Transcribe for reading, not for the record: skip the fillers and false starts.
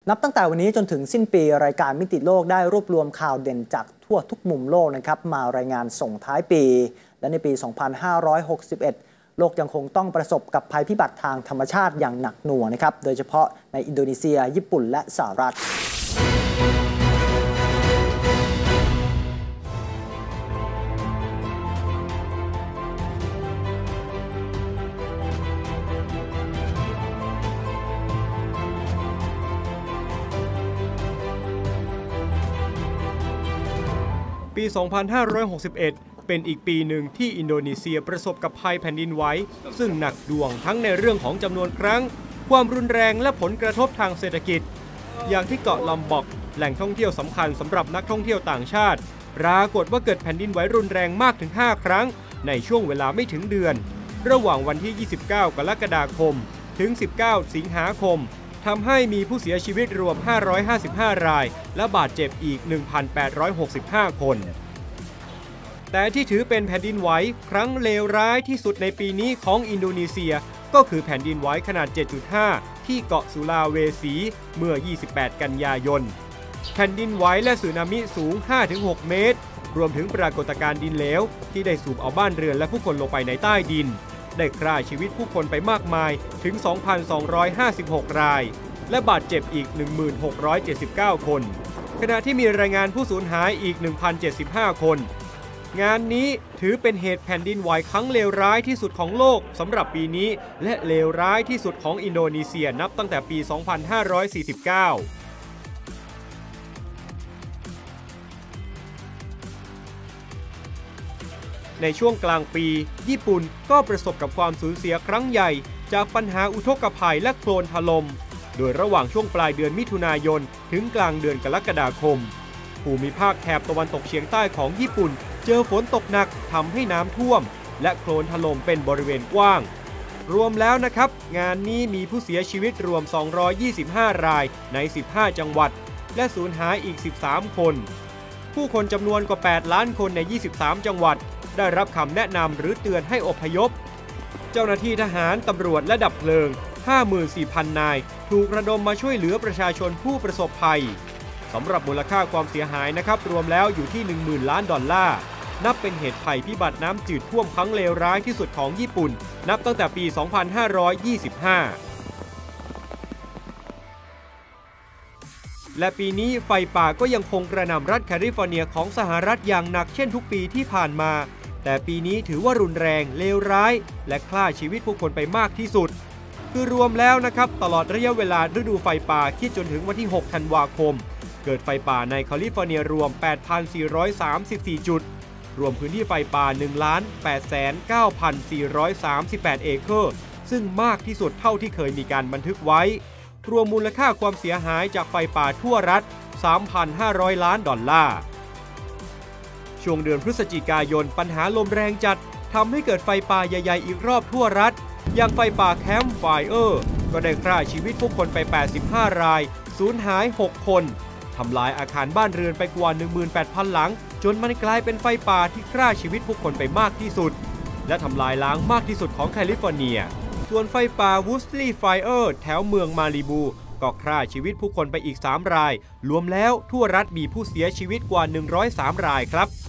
นับตั้งแต่วันนี้จนถึงสิ้นปีรายการมิติโลกได้รวบรวมข่าวเด่นจากทั่วทุกมุมโลกนะครับมารายงานส่งท้ายปีและในปี 2561 โลกยังคงต้องประสบกับภัยพิบัติทางธรรมชาติอย่างหนักหน่วงนะครับโดยเฉพาะในอินโดนีเซียญี่ปุ่นและสหรัฐปี 2561 เป็นอีกปีหนึ่งที่อินโดนีเซียประสบกับภัยแผ่นดินไหวซึ่งหนักหน่วงทั้งในเรื่องของจำนวนครั้งความรุนแรงและผลกระทบทางเศรษฐกิจอย่างที่เกาะลัมบอกแหล่งท่องเที่ยวสำคัญสำหรับนักท่องเที่ยวต่างชาติปรากฏว่าเกิดแผ่นดินไหวรุนแรงมากถึง 5 ครั้งในช่วงเวลาไม่ถึงเดือนระหว่างวันที่ 29 กรกฎาคมถึง 19 สิงหาคมทำให้มีผู้เสียชีวิตรวม 555 รายและบาดเจ็บอีก 1,865 คน แต่ที่ถือเป็นแผ่นดินไหวครั้งเลวร้ายที่สุดในปีนี้ของอินโดนีเซียก็คือแผ่นดินไหวขนาด 7.5 ที่เกาะสุลาเวสีเมื่อ 28 กันยายน แผ่นดินไหวและสึนามิสูง 5-6 เมตร รวมถึงปรากฏการณ์ดินเหลวที่ได้สูบเอาบ้านเรือนและผู้คนลงไปในใต้ดินได้ฆ่าชีวิตผู้คนไปมากมายถึง 2,256 รายและบาดเจ็บอีก 1,679 คนขณะที่มีรายงานผู้สูญหายอีก 1,075 คนงานนี้ถือเป็นเหตุแผ่นดินไหวครั้งเลวร้ายที่สุดของโลกสำหรับปีนี้และเลวร้ายที่สุดของอินโดนีเซียนับตั้งแต่ปี 2549ในช่วงกลางปีญี่ปุ่นก็ประสบกับความสูญเสียครั้งใหญ่จากปัญหาอุทกภัยและโคลนถล่มโดยระหว่างช่วงปลายเดือนมิถุนายนถึงกลางเดือนกรกฎาคมภูมิภาคแถบตะวันตกเฉียงใต้ของญี่ปุ่นเจอฝนตกหนักทำให้น้ำท่วมและโคลนถล่มเป็นบริเวณกว้างรวมแล้วนะครับงานนี้มีผู้เสียชีวิตรวม 225 รายใน 15 จังหวัดและสูญหายอีก 13 คนผู้คนจำนวนกว่า 8 ล้านคนใน 23 จังหวัดได้รับคำแนะนำหรือเตือนให้อพยพเจ้าหน้าที่ทหารตำรวจและดับเพลิง 54,000 นายถูกระดมมาช่วยเหลือประชาชนผู้ประสบภัยสำหรับมูลค่าความเสียหายนะครับรวมแล้วอยู่ที่ 10,000 ล้านดอลลาร์นับเป็นเหตุภัยพิบัติน้ำจืดท่วมครั้งเลวร้ายที่สุดของญี่ปุ่นนับตั้งแต่ปี 2525 และปีนี้ไฟป่าก็ยังคงกระหน่ำรัฐแคลิฟอร์เนียของสหรัฐอย่างหนักเช่นทุกปีที่ผ่านมาแต่ปีนี้ถือว่ารุนแรงเลวร้ายและฆ่าชีวิตผู้คนไปมากที่สุดคือรวมแล้วนะครับตลอดระยะเวลาฤดูไฟป่าคิดจนถึงวันที่ 6 ธันวาคมเกิดไฟป่าในแคลิฟอร์เนียรวม 8,434 จุดรวมพื้นที่ไฟป่า 1,809,438 เอเคอร์ซึ่งมากที่สุดเท่าที่เคยมีการบันทึกไว้รวมมูลค่าความเสียหายจากไฟป่าทั่วรัฐ 3,500 ล้านดอลลาร์ช่วงเดือนพฤศจิกายนปัญหาลมแรงจัดทำให้เกิดไฟป่าใหญ่ๆอีกรอบทั่วรัฐอย่างไฟป่าแคมป์ไฟเออร์ก็ได้ฆ่าชีวิตผู้คนไป 85 รายสูญหาย 6 คนทำลายอาคารบ้านเรือนไปกว่า 18,000 หลังจนมันกลายเป็นไฟป่าที่ฆ่าชีวิตผู้คนไปมากที่สุดและทำลายล้างมากที่สุดของแคลิฟอร์เนียส่วนไฟป่าวูสลีย์ไฟเออร์แถวเมืองมาลิบูก็ฆ่าชีวิตผู้คนไปอีก 3 รายรวมแล้วทั่วรัฐมีผู้เสียชีวิตกว่า 103 รายครับ